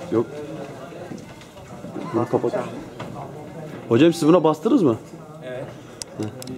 Yok. Bunu kapat. Hocam siz buna bastınız mı? Evet.